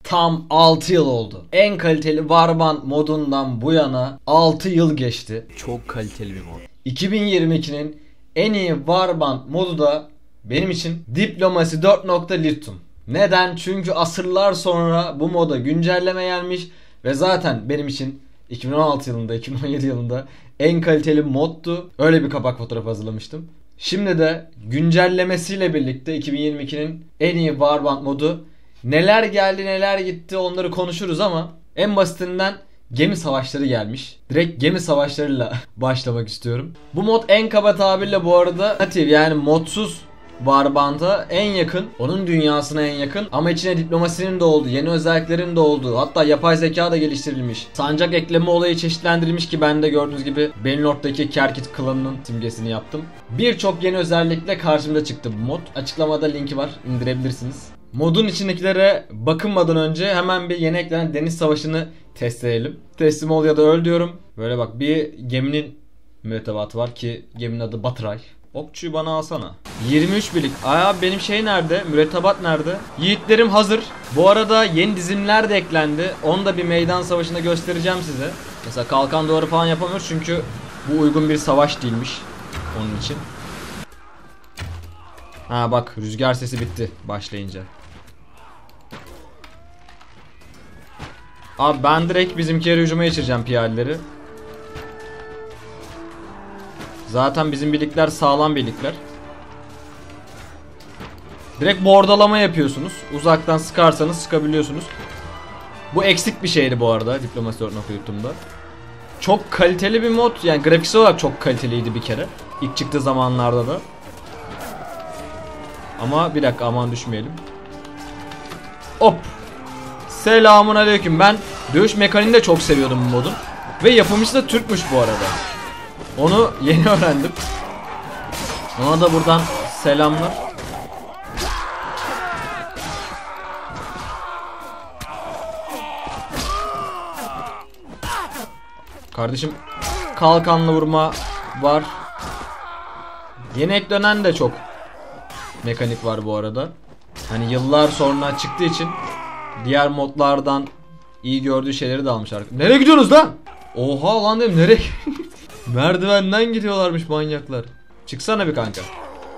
Tam 6 yıl oldu. En kaliteli Warband modundan bu yana 6 yıl geçti. Çok kaliteli bir mod. 2022'nin en iyi Warband modu da benim için Diplomacy 4. Lithium. Neden? Çünkü asırlar sonra bu moda güncelleme gelmiş ve zaten benim için 2016 yılında, 2017 yılında en kaliteli moddu. Öyle bir kapak fotoğrafı hazırlamıştım. Şimdi de güncellemesiyle birlikte 2022'nin en iyi Warband modu. Neler geldi neler gitti onları konuşuruz ama en basitinden gemi savaşları gelmiş. Direkt gemi savaşlarıyla başlamak istiyorum. Bu mod en kaba tabirle bu arada natif, yani modsuz Warband'a en yakın, onun dünyasına en yakın ama içine diplomasinin de olduğu, yeni özelliklerin de olduğu, hatta yapay zeka da geliştirilmiş. Sancak ekleme olayı çeşitlendirilmiş ki ben de gördüğünüz gibi Bannerlord'daki Kerkit klanının simgesini yaptım. Birçok yeni özellikle karşımda çıktı bu mod. Açıklamada linki var, indirebilirsiniz. Modun içindekilere bakınmadan önce hemen bir yeni eklenen deniz savaşını test edelim. Teslim ol ya da öl diyorum. Böyle bak, bir geminin mürettebatı var ki geminin adı Batıray. Okçuyu bana alsana. 23 birlik. Abi benim şey nerede? Mürettebat nerede? Yiğitlerim hazır. Bu arada yeni dizilimler de eklendi. Onu da bir meydan savaşında göstereceğim size. Mesela kalkan duvarı falan yapamıyoruz çünkü bu uygun bir savaş değilmiş onun için. Ha bak, rüzgar sesi bitti başlayınca. Abi ben direkt bizimkileri hücuma geçireceğim, piyadeleri. Zaten bizim birlikler sağlam birlikler. Direkt bordalama yapıyorsunuz. Uzaktan sıkarsanız sıkabiliyorsunuz. Bu eksik bir şeydi bu arada Diplomacy 4.YouTube'da. Çok kaliteli bir mod. Yani grafiksel olarak çok kaliteliydi bir kere. İlk çıktığı zamanlarda da. Ama bir dakika, aman düşmeyelim. Hop. Selamun aleyküm. Ben dövüş mekaniğini de çok seviyordum bu modun. Ve yapımcısı da Türkmüş bu arada. Onu yeni öğrendim. Ona da buradan selamlar. Kardeşim, kalkanla vurma var. Yeni eklenen de çok mekanik var bu arada. Hani yıllar sonra çıktığı için diğer modlardan iyi gördüğü şeyleri de almış artık. Nereye gidiyorsunuz lan? Oha lan dedim, nereye? Merdivenden gidiyorlarmış manyaklar. Çıksana bir kanka.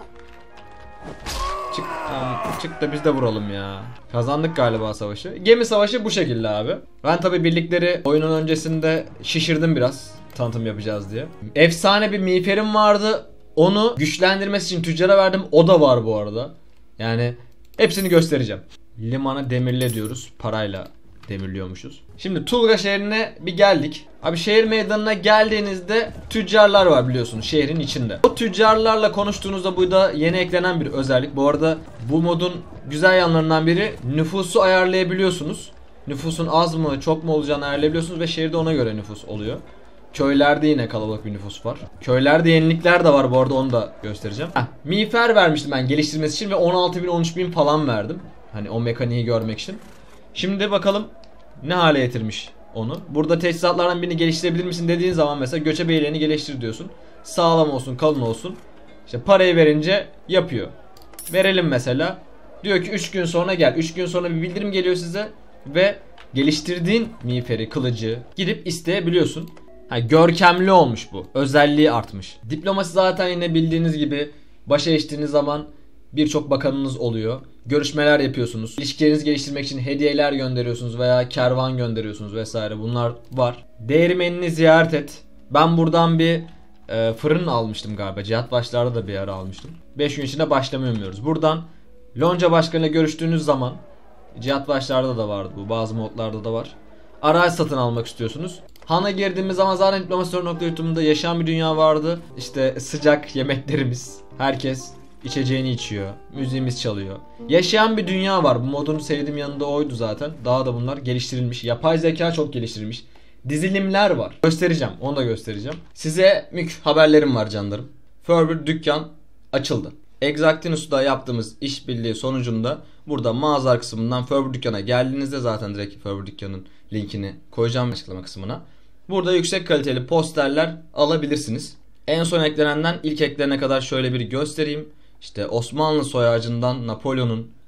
Çık, çık da biz de vuralım ya. Kazandık galiba savaşı. Gemi savaşı bu şekilde abi. Ben tabi birlikleri oyunun öncesinde şişirdim biraz, tanıtım yapacağız diye. Efsane bir miğferim vardı. Onu güçlendirmesi için tüccara verdim. O da var bu arada. Yani hepsini göstereceğim. Limana demirle diyoruz. Parayla demirliyormuşuz. Şimdi Tulga şehrine bir geldik. Abi şehir meydanına geldiğinizde tüccarlar var biliyorsunuz şehrin içinde. O tüccarlarla konuştuğunuzda bu da yeni eklenen bir özellik. Bu arada bu modun güzel yanlarından biri, nüfusu ayarlayabiliyorsunuz. Nüfusun az mı çok mu olacağını ayarlayabiliyorsunuz ve şehirde ona göre nüfus oluyor. Köylerde yine kalabalık bir nüfus var. Köylerde yenilikler de var bu arada, onu da göstereceğim. Miğfer vermiştim ben geliştirmesi için ve 16.000 13.000 falan verdim. Hani o mekaniği görmek için. Şimdi bakalım ne hale getirmiş onu. Burada teçhizatlardan birini geliştirebilir misin dediğin zaman mesela göçebeylerini geliştir diyorsun. Sağlam olsun, kalın olsun. İşte parayı verince yapıyor. Verelim mesela. Diyor ki 3 gün sonra gel. 3 gün sonra bir bildirim geliyor size ve geliştirdiğin miğferi, kılıcı gidip isteyebiliyorsun. Görkemli olmuş bu. Özelliği artmış. Diplomasi zaten yine bildiğiniz gibi başa geçtiğiniz zaman birçok bakanınız oluyor. Görüşmeler yapıyorsunuz. İlişkilerinizi geliştirmek için hediyeler gönderiyorsunuz veya kervan gönderiyorsunuz vesaire. Bunlar var. Değirmenini ziyaret et. Ben buradan bir fırın almıştım galiba. Cihat Başlar'da da bir ara almıştım. 5 gün içinde başlamıyoruz. Buradan Lonca Başkanı'yla görüştüğünüz zaman, Cihat Başlar'da da vardı bu. Bazı modlarda da var. Araç satın almak istiyorsunuz. Han'a girdiğimiz zaman zaten Diplomacy.YouTube'da yaşayan bir dünya vardı. İşte sıcak yemeklerimiz. Herkes içeceğini içiyor. Müziğimiz çalıyor. Yaşayan bir dünya var. Bu modun sevdiğim yanında oydu zaten. Daha da bunlar geliştirilmiş. Yapay zeka çok geliştirilmiş. Dizilimler var. Göstereceğim. Onu da göstereceğim. Size haberlerim var canlarım. Furby dükkan açıldı. Exactinus'da yaptığımız işbirliği sonucunda burada mağazalar kısmından Furby dükkana geldiğinizde zaten direkt Furby dükkanın linkini koyacağım açıklama kısmına. Burada yüksek kaliteli posterler alabilirsiniz. En son eklenenden ilk eklenene kadar şöyle bir göstereyim. İşte Osmanlı soy ağacından Napolyon'un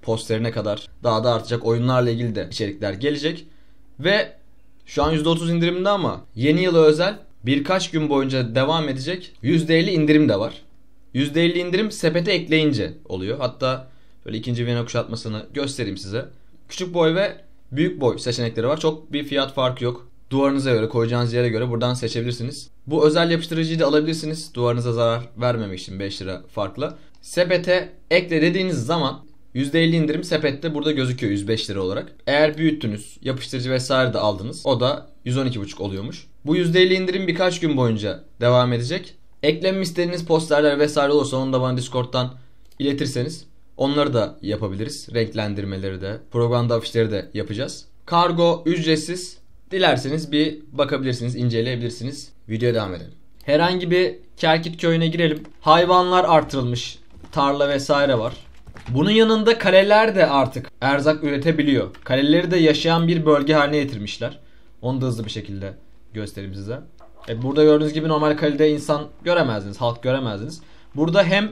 posterine kadar daha da artacak. Oyunlarla ilgili de içerikler gelecek. Ve şu an %30 indirimde ama yeni yıla özel birkaç gün boyunca devam edecek %50 indirim de var. %50 indirim sepete ekleyince oluyor. Hatta böyle ikinci Viyana kuşatmasını göstereyim size. Küçük boy ve büyük boy seçenekleri var. Çok bir fiyat farkı yok. Duvarınıza göre, koyacağınız yere göre buradan seçebilirsiniz. Bu özel yapıştırıcıyı da alabilirsiniz. Duvarınıza zarar vermemek için 5 lira farkla. Sepete ekle dediğiniz zaman %50 indirim sepette burada gözüküyor 105 lira olarak. Eğer büyüttünüz, yapıştırıcı vesaire de aldınız, o da 112,5 oluyormuş. Bu %50 indirim birkaç gün boyunca devam edecek. Eklememi istediğiniz posterler vesaire olursa onu da bana Discord'dan iletirseniz onları da yapabiliriz. Renklendirmeleri de, propaganda afişleri de yapacağız. Kargo ücretsiz. Dilerseniz bir bakabilirsiniz, inceleyebilirsiniz. Videoya devam edelim. Herhangi bir Kerkit köyüne girelim. Hayvanlar artırılmış. Tarla vesaire var. Bunun yanında kaleler de artık erzak üretebiliyor. Kaleleri de yaşayan bir bölge haline getirmişler. Onu da hızlı bir şekilde göstereyim size. Burada gördüğünüz gibi normal kalede insan göremezdiniz, halk göremezdiniz. Burada hem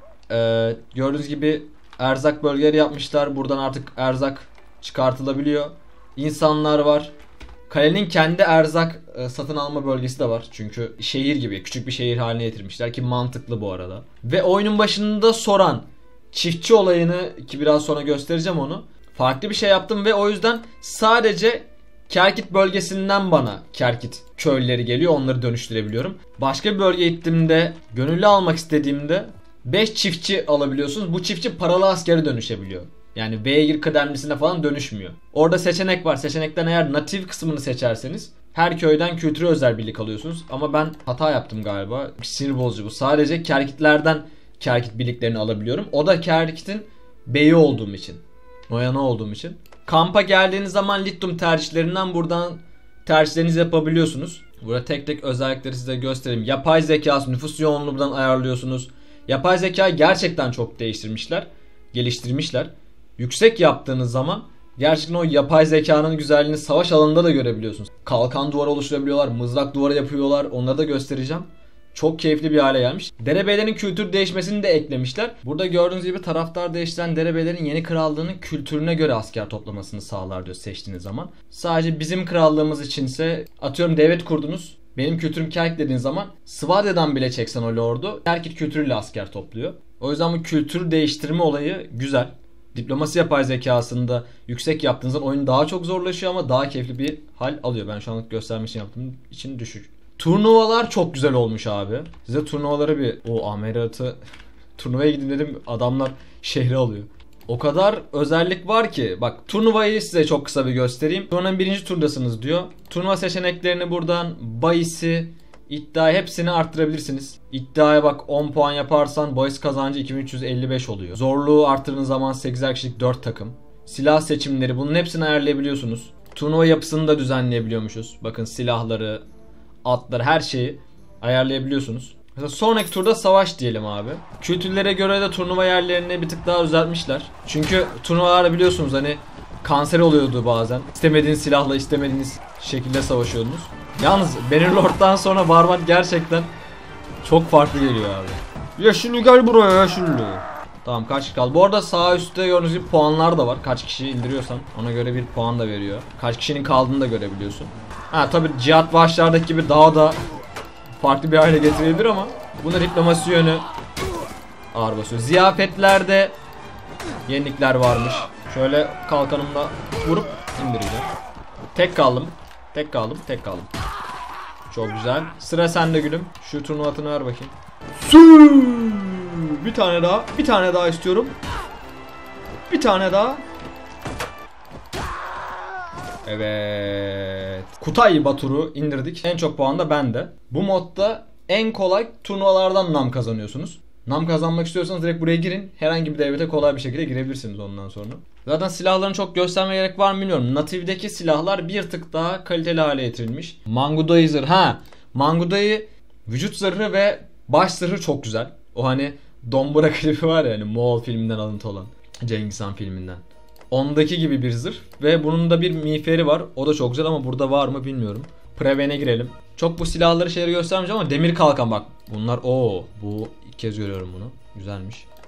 gördüğünüz gibi erzak bölgeleri yapmışlar. Buradan artık erzak çıkartılabiliyor. İnsanlar var. Kalenin kendi erzak satın alma bölgesi de var. Çünkü şehir gibi, küçük bir şehir haline getirmişler ki mantıklı bu arada. Ve oyunun başında soran çiftçi olayını, ki biraz sonra göstereceğim onu. Farklı bir şey yaptım ve o yüzden sadece Kerkit bölgesinden bana Kerkit köylüleri geliyor. Onları dönüştürebiliyorum. Başka bir bölgeye gittiğimde, gönüllü almak istediğimde 5 çiftçi alabiliyorsunuz. Bu çiftçi paralı askere dönüşebiliyor. Yani beygir kıdemlisine falan dönüşmüyor. Orada seçenek var. Seçenekten eğer natif kısmını seçerseniz her köyden kültürel özel birlik alıyorsunuz. Ama ben hata yaptım galiba. Sinir bozucu bu. Sadece Kerkitlerden Kerkit birliklerini alabiliyorum. O da Kerkit'in beyi olduğum için. Noyanı olduğum için. Kampa geldiğiniz zaman Lithium tercihlerinden buradan tercihlerinizi yapabiliyorsunuz. Burada tek tek özellikleri size göstereyim. Yapay zekası, nüfus yoğunluğunu buradan ayarlıyorsunuz. Yapay zekayı gerçekten çok değiştirmişler. Geliştirmişler. Yüksek yaptığınız zaman gerçekten o yapay zekanın güzelliğini savaş alanında da görebiliyorsunuz. Kalkan duvarı oluşturabiliyorlar, mızrak duvarı yapıyorlar. Onları da göstereceğim. Çok keyifli bir hale gelmiş. Derebeylerin kültür değişmesini de eklemişler. Burada gördüğünüz gibi taraftar değiştiren derebeylerin yeni krallığının kültürüne göre asker toplamasını sağlar diyor seçtiğiniz zaman. Sadece bizim krallığımız içinse atıyorum devlet kurdunuz. Benim kültürüm Kerk dediğiniz zaman Svadya'dan bile çeksen o lordu Kerkit kültürüyle asker topluyor. O yüzden bu kültür değiştirme olayı güzel. Diplomasi yapay zekasında yüksek yaptığınızda oyun daha çok zorlaşıyor ama daha keyifli bir hal alıyor. Ben şu anlık göstermek için yaptığım için düşük. Turnuvalar çok güzel olmuş abi. Size turnuvaları bir... O ameliyatı... Turnuvaya gidin dedim, adamlar şehri alıyor. O kadar özellik var ki. Bak, turnuvayı size çok kısa bir göstereyim. Turnuvanın birinci turdasınız diyor. Turnuva seçeneklerini buradan bahisi, iddia hepsini arttırabilirsiniz. İddiaya bak 10 puan yaparsan bahis kazancı 2355 oluyor. Zorluğu arttırdığınız zaman 8'er kişilik 4 takım. Silah seçimleri, bunun hepsini ayarlayabiliyorsunuz. Turnuva yapısını da düzenleyebiliyormuşuz. Bakın silahları, atları, her şeyi ayarlayabiliyorsunuz. Mesela sonraki turda savaş diyelim abi. Kültürlere göre de turnuva yerlerini bir tık daha düzeltmişler. Çünkü turnuvalarda biliyorsunuz hani kanser oluyordu bazen. İstemediğiniz silahla istemediğiniz şekilde savaşıyordunuz. Yalnız Bannerlord'dan sonra Warband gerçekten çok farklı geliyor abi. Ya şimdi gel buraya ya şimdi. Tamam, kaç kişi kaldı? Bu arada sağ üstte gördüğünüz gibi puanlar da var. Kaç kişi indiriyorsan ona göre bir puan da veriyor. Kaç kişinin kaldığını da görebiliyorsun. Ha tabi cihat vahşlardaki gibi daha da farklı bir hale getirebilir ama buna diplomasi yönü ağır basıyor. Ziyafetlerde yenilikler varmış. Şöyle kalkanımla vurup indireceğim. Tek kaldım. Tek kaldım. Tek kaldım. Çok güzel. Sıra sende gülüm. Şu turnuvatını ver bakayım. Bir tane daha. Bir tane daha istiyorum. Bir tane daha. Evet. Kutay Batur'u indirdik. En çok puan da bende. Bu modda en kolay turnuvalardan nam kazanıyorsunuz. Nam kazanmak istiyorsanız direkt buraya girin. Herhangi bir devlete kolay bir şekilde girebilirsiniz ondan sonra. Zaten silahların çok göstermeye gerek var mı bilmiyorum. Native'deki silahlar bir tık daha kaliteli hale getirilmiş. Mangudai zırh. Mangudai vücut zırhı ve baş zırhı çok güzel. O hani Dombra klibi var ya hani Moğol filminden alıntı olan. Cengiz Han filminden. Ondaki gibi bir zırh ve bunun da bir miğferi var. O da çok güzel ama burada var mı bilmiyorum. Preven'e girelim. Çok bu silahları şeyleri göstermeyeceğim ama demir kalkan bak. Bunlar bu ilk kez görüyorum bunu. Güzelmiş.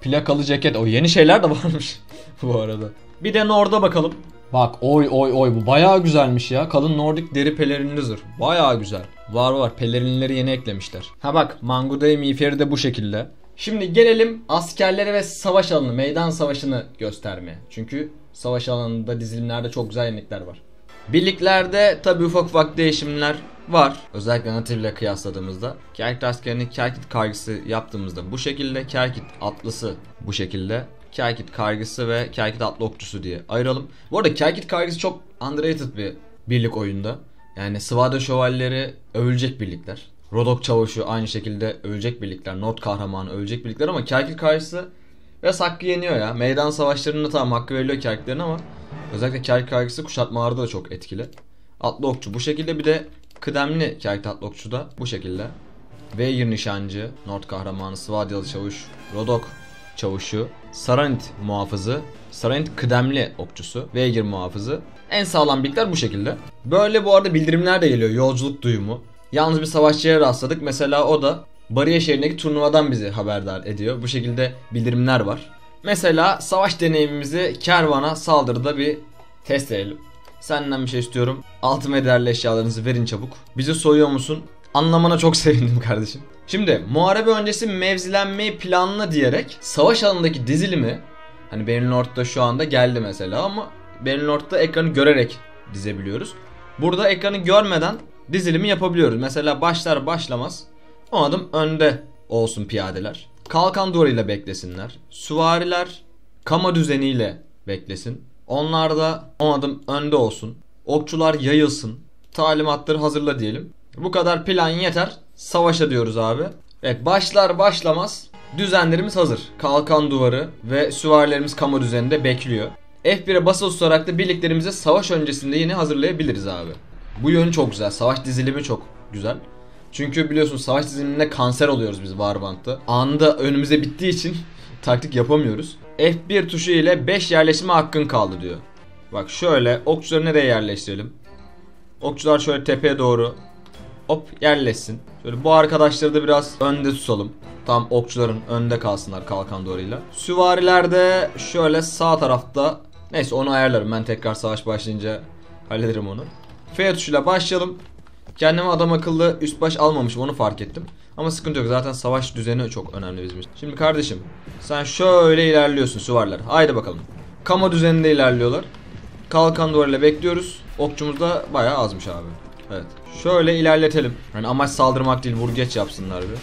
Plakalı ceket. O yeni şeyler de varmış bu arada. Bir de Nord'a bakalım. Bak oy oy oy, bu bayağı güzelmiş ya. Kalın Nordik deri pelerinli zırh. Bayağı güzel. Var pelerinleri yeni eklemişler. Ha bak, Mangudai miğferi de bu şekilde. Şimdi gelelim askerlere ve savaş alanı, meydan savaşını göstermeye. Çünkü savaş alanında dizilimlerde çok güzel yenilikler var. Birliklerde tabi ufak değişimler var. Özellikle Native ile kıyasladığımızda. Kerkit askerini Kerkit kargısı yaptığımızda bu şekilde. Kerkit atlısı bu şekilde. Kerkit kargısı ve Kerkit atlı okçusu diye ayıralım. Bu arada Kerkit kargısı çok underrated bir birlik oyunda. Yani Svada şövalyeleri övülecek birlikler. Rodok çavuşu aynı şekilde övülecek birlikler. Nord kahramanı övülecek birlikler ama Kerkit kargısı biraz hakkı yeniyor ya. Meydan savaşlarında tamam hakkı veriliyor Kerkitlerin ama özellikle Kerkit kargısı kuşatmalarda da çok etkili. Atlı okçu bu şekilde, bir de kıdemli Kerkit atlı okçu da bu şekilde. Veygir nişancı, Nord kahramanı, Svadyalı çavuş, Rodok çavuşu, Saranit muhafızı, Saranit kıdemli okçusu, Veygir muhafızı. En sağlam birlikler bu şekilde. Böyle bu arada bildirimler de geliyor, yolculuk duyumu. Yalnız bir savaşçıya rastladık. Mesela o da Bariye şehrindeki turnuvadan bizi haberdar ediyor. Bu şekilde bildirimler var. Mesela savaş deneyimimizi kervana saldırıda bir test edelim. Senden bir şey istiyorum. Altın ve değerli eşyalarınızı verin çabuk. Bizi soyuyor musun? Anlamana çok sevindim kardeşim. Şimdi muharebe öncesi mevzilenmeyi planla diyerek savaş alanındaki dizilimi, hani Belnort'ta şu anda geldi mesela ama Belnort'ta ekranı görerek dizebiliyoruz. Burada ekranı görmeden dizilimi yapabiliyoruz. Mesela başlar başlamaz 10 adım önde olsun piyadeler. Kalkan duvarıyla beklesinler. Süvariler kama düzeniyle beklesin. Onlar da 10 adım önde olsun. Okçular yayılsın. Talimatları hazırla diyelim. Bu kadar plan yeter. Savaşa diyoruz abi. Evet, başlar başlamaz düzenlerimiz hazır. Kalkan duvarı ve süvarilerimiz kama düzeninde bekliyor. F1'e basılı tutarak da birliklerimizi savaş öncesinde yine hazırlayabiliriz abi. Bu yönü çok güzel. Savaş dizilimi çok güzel. Çünkü biliyorsun savaş diziliminde kanser oluyoruz biz Warband'da. Anında önümüze bittiği için taktik yapamıyoruz. F1 tuşu ile 5 yerleşme hakkın kaldı diyor. Bak şöyle okçuları nereye yerleştirelim? Okçular şöyle tepeye doğru hop yerleşsin. Şöyle bu arkadaşları da biraz önde tutalım. Tam okçuların önde kalsınlar kalkan duvarıyla. Süvariler de şöyle sağ tarafta. Neyse onu ayarlarım, ben tekrar savaş başlayınca hallederim onu. F tuşuyla başlayalım. Kendime adam akıllı üst baş almamışım, onu fark ettim. Ama sıkıntı yok, zaten savaş düzeni çok önemli bizim için. Şimdi kardeşim sen şöyle ilerliyorsun süvariler. Haydi bakalım. Kama düzeninde ilerliyorlar. Kalkan duvarıyla bekliyoruz. Okçumuz da bayağı azmış abi. Evet. Şöyle ilerletelim. Yani amaç saldırmak değil, vur geç yapsınlar bir.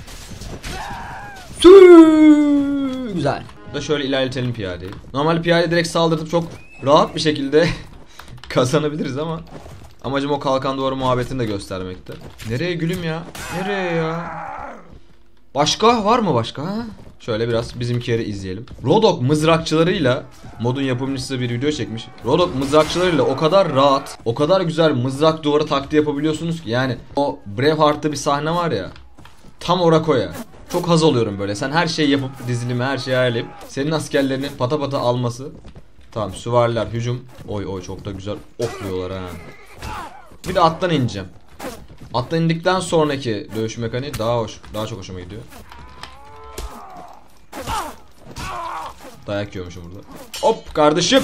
Güzel. Da şöyle ilerletelim piyadeyi. Normalde piyade direkt saldırtıp çok rahat bir şekilde kazanabiliriz ama amacım o kalkan duvarı muhabbetini de göstermekte. Nereye gülüm ya? Nereye ya? Başka var mı başka? Ha? Şöyle biraz bizimkileri izleyelim. Rodok mızrakçılarıyla modun yapımcısı bir video çekmiş. Rodok mızrakçılarıyla o kadar rahat, o kadar güzel mızrak duvarı taktiği yapabiliyorsunuz ki. Yani o Braveheart'ta bir sahne var ya. Tam orakoya. Çok haz oluyorum böyle. Sen her şeyi yapıp dizilimi her şeyi ayarlayıp senin askerlerinin pata pata alması. Tamam, süvariler hücum. Oy oy, çok da güzel okluyorlar ha. Bir de attan ineceğim. Attan indikten sonraki dövüş mekaniği daha hoş, daha çok hoşuma gidiyor. Dayak yiyormuşum burada. Hop kardeşim.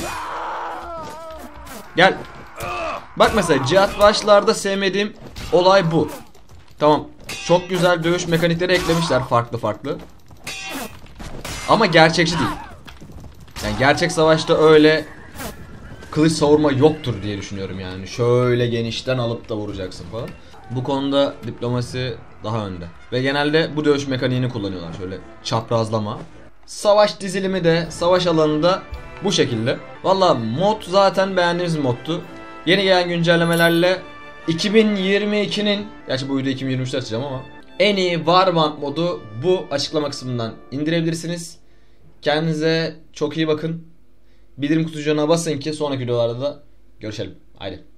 Gel. Bak mesela cihat başlarda sevmediğim olay bu. Tamam. Çok güzel dövüş mekanikleri eklemişler farklı. Ama gerçekçi değil. Yani gerçek savaşta öyle kılıç savurma yoktur diye düşünüyorum yani. Şöyle genişten alıp da vuracaksın falan. Bu konuda diplomasi daha önde. Ve genelde bu dövüş mekaniğini kullanıyorlar. Şöyle çaprazlama. Savaş dizilimi de savaş alanında bu şekilde. Valla mod zaten beğendiğimiz moddu. Yeni gelen güncellemelerle 2022'nin, gerçi bu videoyu 2023'te açacağım ama en iyi Warband modu bu, açıklama kısmından indirebilirsiniz. Kendinize çok iyi bakın. Bildirim kutucuğuna basın ki sonraki videolarda da görüşelim. Haydi.